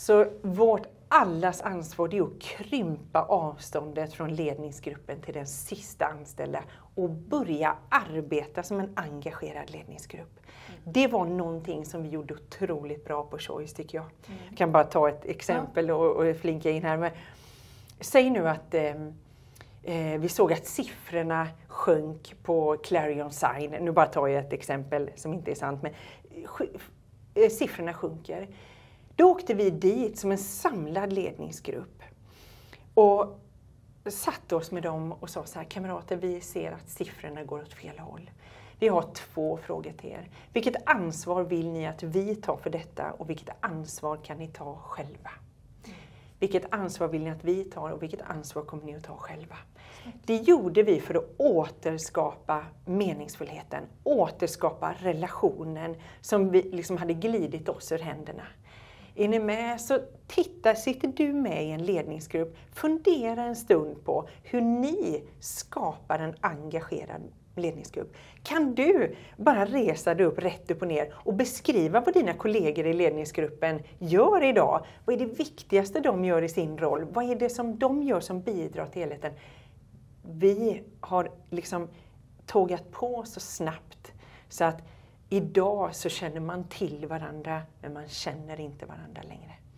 Så vårt allas ansvar är att krympa avståndet från ledningsgruppen till den sista anställda och börja arbeta som en engagerad ledningsgrupp. Det var någonting som vi gjorde otroligt bra på Choice, tycker jag. Jag kan bara ta ett exempel och flinka in här. Men säg nu att vi såg att siffrorna sjönk på Clarion Sign. Nu bara tar jag ett exempel som inte är sant, men siffrorna sjunker. Då åkte vi dit som en samlad ledningsgrupp och satte oss med dem och sa så här: kamrater, vi ser att siffrorna går åt fel håll. Vi har 2 frågor till er. Vilket ansvar vill ni att vi tar för detta och vilket ansvar kan ni ta själva? Vilket ansvar vill ni att vi tar och vilket ansvar kommer ni att ta själva? Det gjorde vi för att återskapa meningsfullheten, återskapa relationen som vi liksom hade glidit oss ur händerna. Är ni med? Så sitter du med i en ledningsgrupp, fundera en stund på hur ni skapar en engagerad ledningsgrupp. Kan du bara resa dig upp rätt upp och ner och beskriva vad dina kollegor i ledningsgruppen gör idag? Vad är det viktigaste de gör i sin roll? Vad är det som de gör som bidrar till helheten? Vi har liksom tågat på så snabbt så att idag så känner man till varandra men man känner inte varandra längre.